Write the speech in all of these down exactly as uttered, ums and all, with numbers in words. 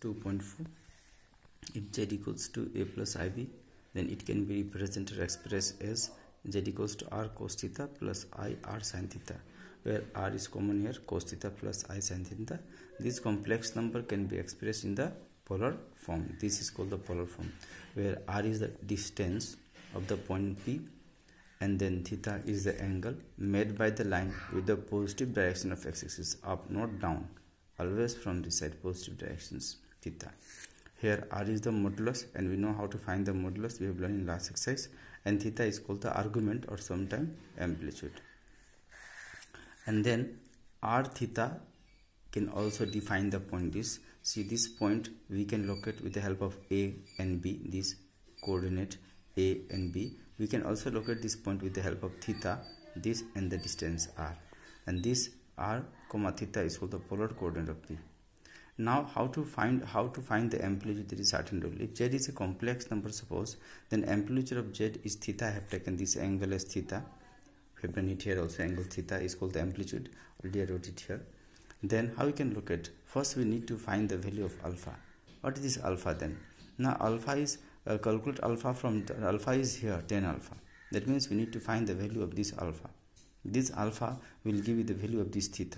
two point four. If z equals to a plus ib, then it can be represented or expressed as z equals to r cos theta plus I r sin theta, where r is common here, cos theta plus I sin theta. This complex number can be expressed in the polar form. This is called the polar form, where r is the distance of the point P, and then theta is the angle made by the line with the positive direction of x-axis, up, not down, always from this side, positive directions, theta. Here r is the modulus, and we know how to find the modulus, we have learned in last exercise, and theta is called the argument or sometimes amplitude. And then r theta can also define the point. This, see this point we can locate with the help of a and b, this coordinate a and b. We can also locate this point with the help of theta, this, and the distance r, and this r comma theta is called the polar coordinate of P. Now how to find how to find the amplitude? There is certain rule. If z is a complex number, suppose, then amplitude of z is theta. I have taken this angle as theta. We have done it here also. Angle theta is called the amplitude. Already I wrote it here. Then how we can look at? First we need to find the value of alpha. What is this alpha then? Now alpha is uh, calculate alpha from alpha is here ten alpha. That means we need to find the value of this alpha. This alpha will give you the value of this theta,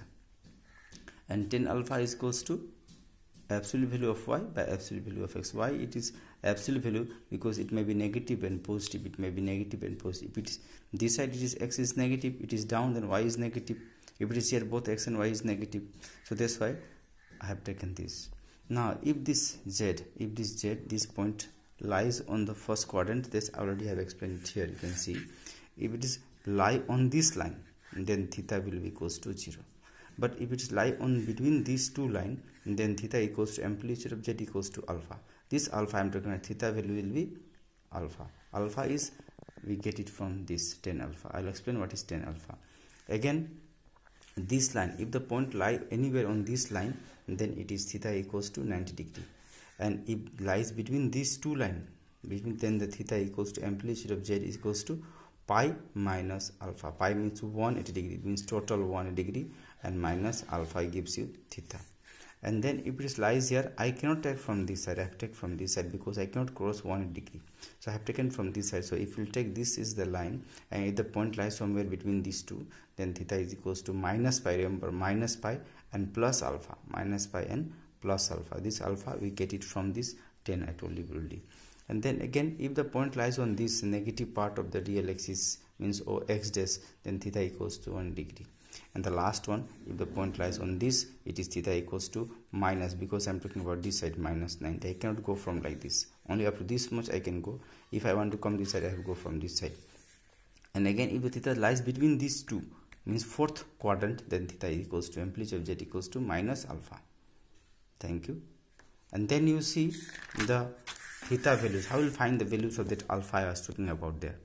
and ten alpha is equals to absolute value of y by absolute value of x. Why it is absolute value? Because it may be negative and positive. It may be negative and positive. If it is this side, it is x is negative. It is down, then y is negative. If it is here, both x and y is negative. So that's why I have taken this. Now if this z, if this z, this point lies on the first quadrant, this I already have explained it here. You can see if it is lie on this line, then theta will be equals to zero. But if it is lie on between these two lines, then theta equals to amplitude of z equals to alpha. This alpha I am talking about, theta value will be alpha. Alpha is, we get it from this ten alpha. I will explain what is ten alpha. Again, this line, if the point lie anywhere on this line, then it is theta equals to ninety degree. And if lies between these two lines, between, then the theta equals to amplitude of z is equals to pi minus alpha. Pi means one hundred eighty degree, it means total one hundred degree, and minus alpha gives you theta. And then if it lies here, I cannot take from this side, I have taken from this side because I cannot cross one hundred degree. So I have taken from this side. So if you take this is the line, and if the point lies somewhere between these two, then theta is equals to minus pi, remember, minus pi and plus alpha, minus pi and plus alpha. This alpha we get it from this ten I told you already. And then again, if the point lies on this negative part of the real axis, means o x dash, then theta equals to one degree. And the last one, if the point lies on this, it is theta equals to minus, because I am talking about this side, minus ninety. I cannot go from like this, only up to this much I can go. If I want to come this side, I have to go from this side. And again, if the theta lies between these two, means fourth quadrant, then theta equals to amplitude of z equals to minus alpha. Thank you. And then you see the theta values. How will find the values of that alpha I was talking about there?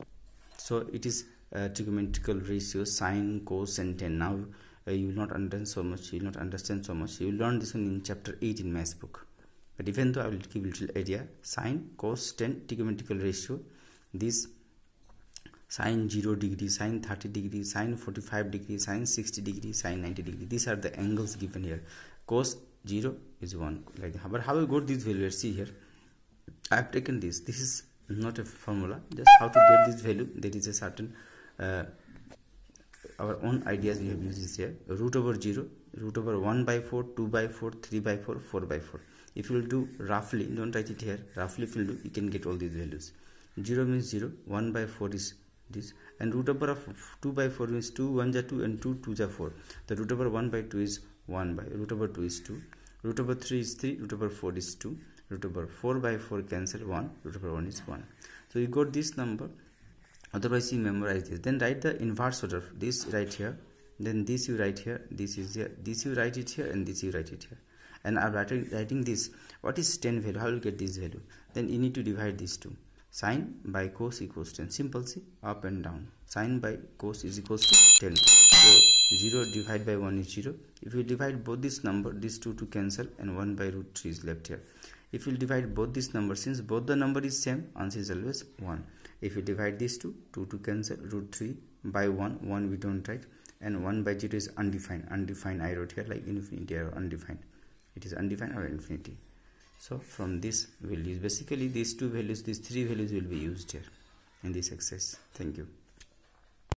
So it is uh, trigonometrical ratio, sine, cos, and tan. Now uh, you will not understand so much. You will not understand so much. You will learn this one in chapter eight in maths book. But even though I will give a little idea, sine, cos, tan, trigonometrical ratio. This sine zero degree, sine thirty degree, sine forty-five degree, sine sixty degree, sine ninety degree. These are the angles given here. Cos zero is one. Like that. But how we got this value? See here. I have taken this. This is not a formula. Just how to get this value. There is a certain uh, our own ideas we have used this here. Root over zero, root over one by four, two by four, three by four, four by four. If you will do roughly, don't write it here. Roughly, if you will do, you can get all these values. Zero means zero. One by four is this, and root over of two by four means two. One is two, and two two is four. The root over one by two is one by. Root over two is two. Root over three is three. Root over four is two. Root over four by four cancel one. Root over one is one. So you got this number. Otherwise you memorize this. Then write the inverse order. This right here. Then this you write here. This is here. This you write it here, and this you write it here. And I'm writing, writing this. What is ten value? How will you get this value? Then you need to divide these two. Sine by cos equals ten. Simple, see, up and down. Sine by cos is equals to ten. So zero divided by one is zero. If you divide both this number, these two to cancel, and one by root three is left here. If you divide both these numbers, since both the number is same, answer is always one. If you divide these two, two to cancel, root three by one, one we don't write, and one by zero is undefined. Undefined I wrote here like infinity or undefined. It is undefined or infinity. So from this we'll use basically these two values, these three values will be used here in this exercise. Thank you.